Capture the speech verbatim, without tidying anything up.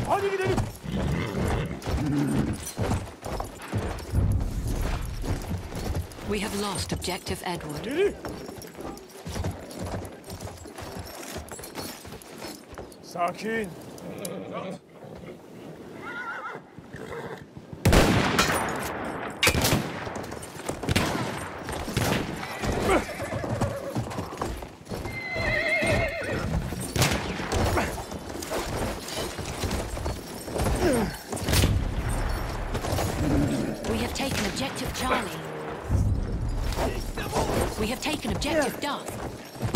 Hadi gidelim. We have lost objective Edward. Geri. Sakin. We have taken objective Charlie. We have taken objective Duff.